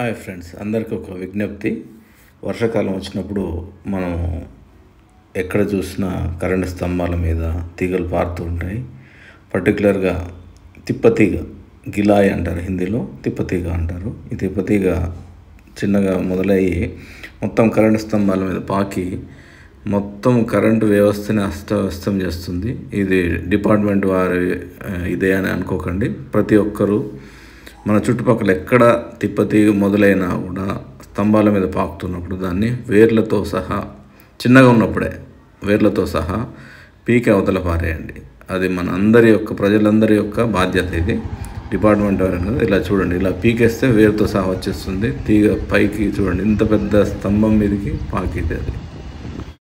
Hi friends, అందరికీ ఒక విజ్ఞప్తి. వర్షాకాలం వచ్చినప్పుడు మనం ఎక్కడ చూసినా కరెంటు స్తంభాల మీద తీగలు పారుతూ ఉంటాయి. పర్టికులర్గా తిప్పతీగ, గిలాయి అంటారు హిందీలో, తిప్పతీగ అంటారు. ఈ తిప్పతీగ చిన్నగా మొదలయ్యి మొత్తం కరెంటు స్తంభాల మీద పాకి మొత్తం కరెంటు వ్యవస్థని అస్తవ్యస్తం చేస్తుంది. ఇది డిపార్ట్మెంట్ వారి ఇదే అని అనుకోకండి. ప్రతి ఒక్కరూ మన చుట్టుపక్కల ఎక్కడ తిప్పతీగ మొదలైనా కూడా స్తంభాల మీద పాకుతున్నప్పుడు దాన్ని వేర్లతో సహా, చిన్నగా ఉన్నప్పుడే వేర్లతో సహా పీకి అవతల పారేయండి. అది మన ప్రజలందరి యొక్క బాధ్యత. ఇది డిపార్ట్మెంట్ వారు అనేది. ఇలా చూడండి, ఇలా పీకేస్తే వేరుతో సహా వచ్చేస్తుంది. తీగ పైకి చూడండి, ఇంత పెద్ద స్తంభం మీదకి పాకిది అది.